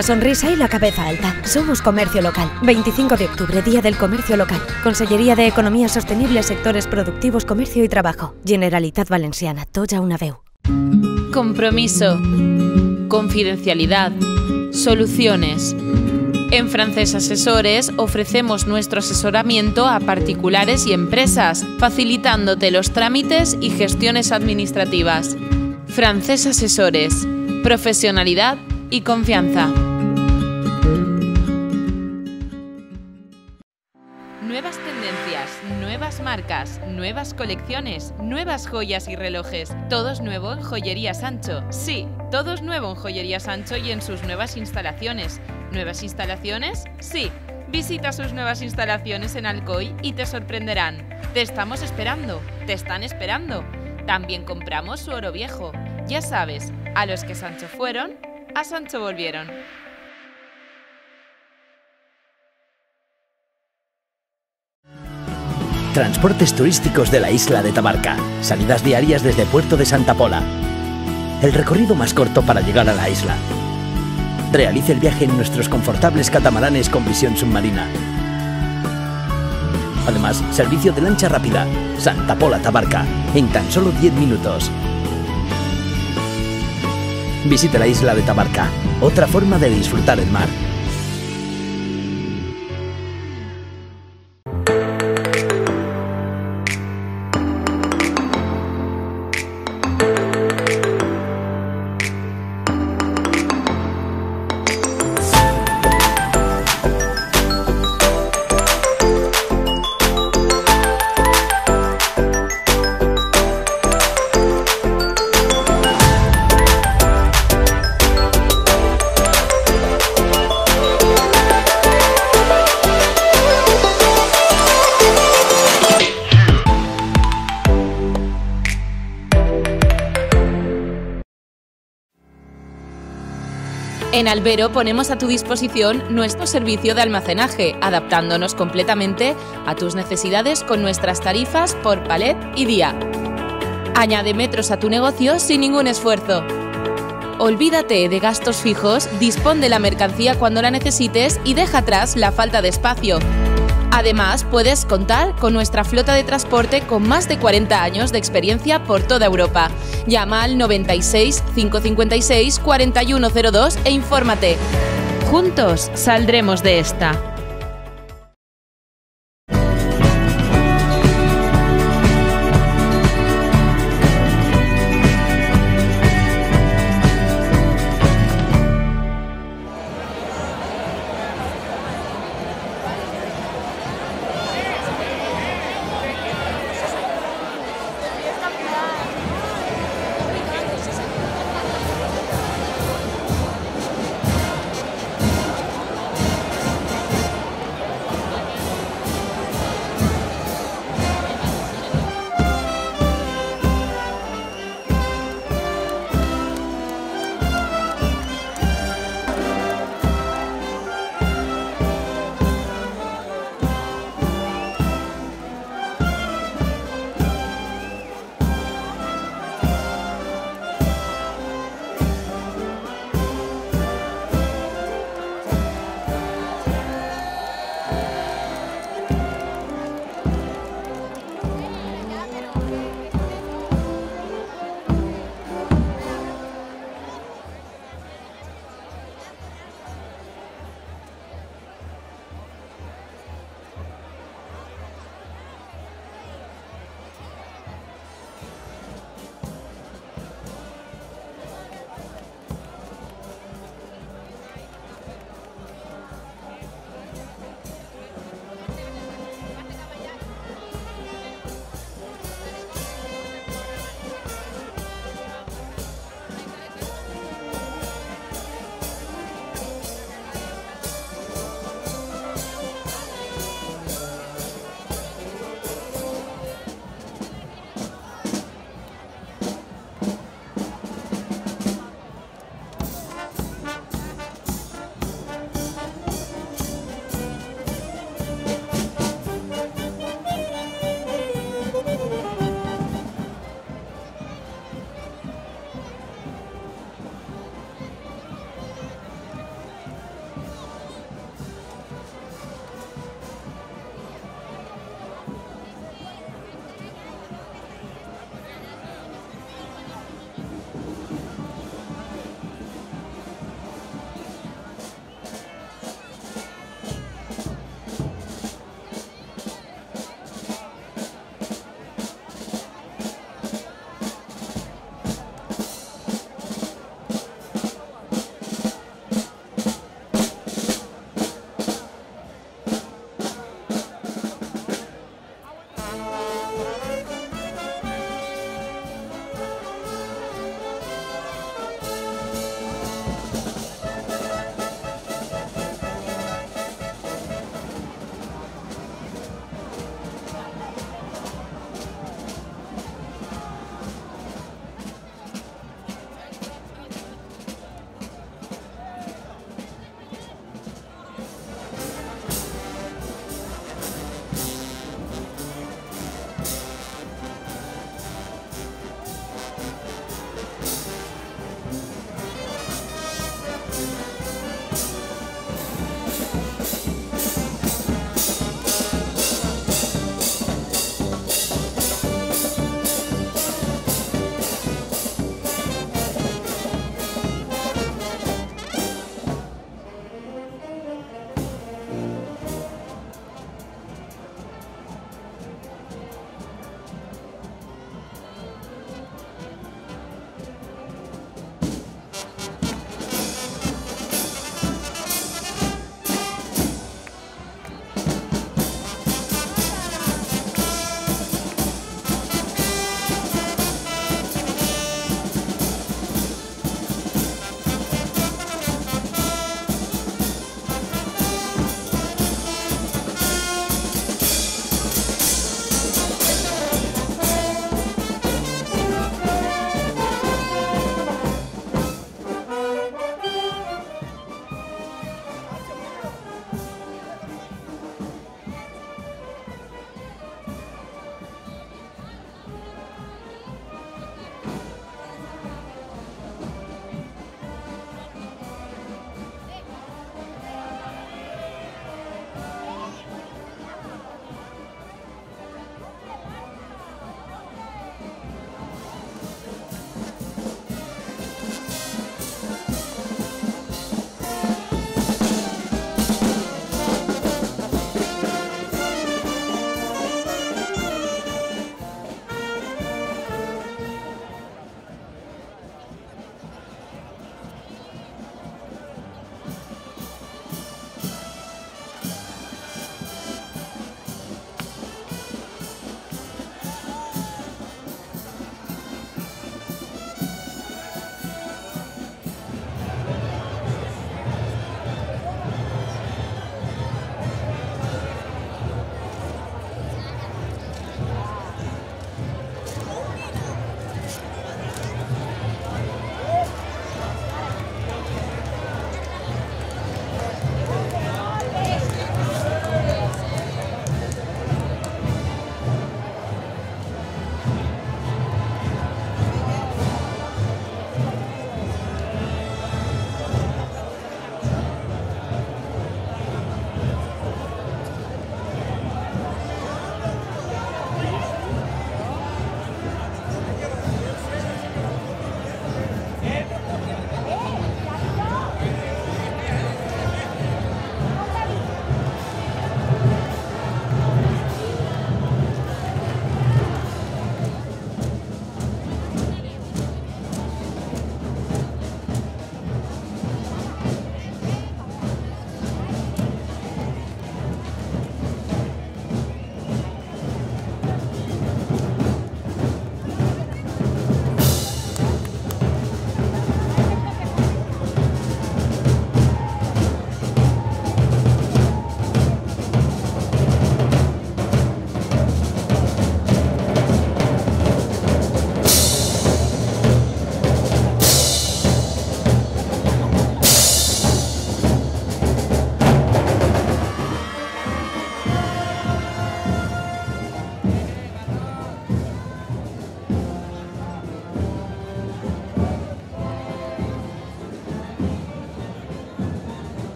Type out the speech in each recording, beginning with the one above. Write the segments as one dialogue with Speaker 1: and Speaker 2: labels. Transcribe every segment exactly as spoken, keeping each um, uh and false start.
Speaker 1: la sonrisa y la cabeza alta. Somos Comercio Local. veinticinco de octubre, Día del Comercio Local. Consellería de Economía Sostenible, Sectores Productivos, Comercio y Trabajo. Generalitat Valenciana. Toya una veu.
Speaker 2: Compromiso. Confidencialidad. Soluciones. En Francés Asesores ofrecemos nuestro asesoramiento a particulares y empresas, facilitándote los trámites y gestiones administrativas. Francés Asesores. Profesionalidad y confianza. Nuevas tendencias, nuevas marcas, nuevas colecciones, nuevas joyas y relojes. Todo es nuevo en Joyería Sancho. Sí, todo es nuevo en Joyería Sancho y en sus nuevas instalaciones. ¿Nuevas instalaciones? Sí. Visita sus nuevas instalaciones en Alcoy y te sorprenderán. Te estamos esperando, te están esperando. También compramos su oro viejo. Ya sabes, a los que Sancho fueron, a Sancho volvieron.
Speaker 3: Transportes turísticos de la isla de Tabarca. Salidas diarias desde Puerto de Santa Pola. El recorrido más corto para llegar a la isla. Realice el viaje en nuestros confortables catamaranes con visión submarina. Además, servicio de lancha rápida. Santa Pola Tabarca, en tan solo diez minutos. Visite la isla de Tabarca, otra forma de disfrutar el mar.
Speaker 2: En Albero ponemos a tu disposición nuestro servicio de almacenaje, adaptándonos completamente a tus necesidades con nuestras tarifas por palet y día. Añade metros a tu negocio sin ningún esfuerzo. Olvídate de gastos fijos, dispón de la mercancía cuando la necesites y deja atrás la falta de espacio. Además, puedes contar con nuestra flota de transporte con más de cuarenta años de experiencia por toda Europa. Llama al noventa y seis, cinco cincuenta y seis, cuarenta y uno cero dos e infórmate. Juntos saldremos de esta.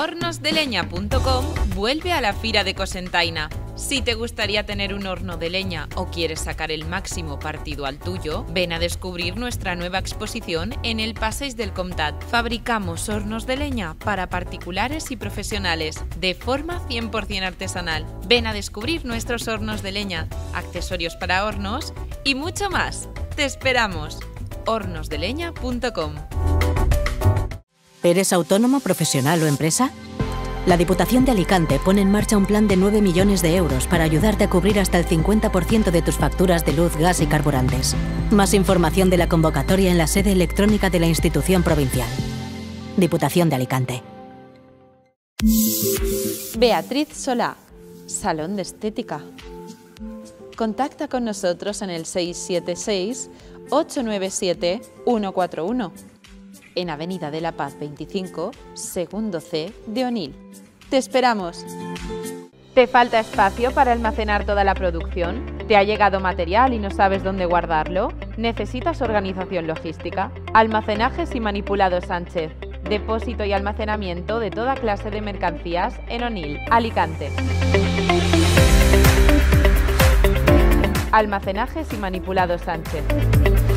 Speaker 2: hornos de leña punto com vuelve a la Fira de Cocentaina. Si te gustaría tener un horno de leña o quieres sacar el máximo partido al tuyo, ven a descubrir nuestra nueva exposición en el Passeig del Comtat. Fabricamos hornos de leña para particulares y profesionales, de forma cien por cien artesanal. Ven a descubrir nuestros hornos de leña, accesorios para hornos y mucho más. ¡Te esperamos! hornos de leña punto com.
Speaker 4: ¿Eres autónomo, profesional o empresa? La Diputación de Alicante pone en marcha un plan de nueve millones de euros para ayudarte a cubrir hasta el cincuenta por ciento de tus facturas de luz, gas y carburantes. Más información de la convocatoria en la sede electrónica de la institución provincial. Diputación de Alicante.
Speaker 2: Beatriz Solá, Salón de Estética. Contacta con nosotros en el seis siete seis, ocho nueve siete, uno cuatro uno. En Avenida de la Paz veinticinco, segundo C de Onil. ¡Te esperamos! ¿Te falta espacio para almacenar toda la producción? ¿Te ha llegado material y no sabes dónde guardarlo? ¿Necesitas organización logística? Almacenajes y Manipulados Sánchez. Depósito y almacenamiento de toda clase de mercancías en Onil, Alicante. Almacenajes y Manipulados Sánchez.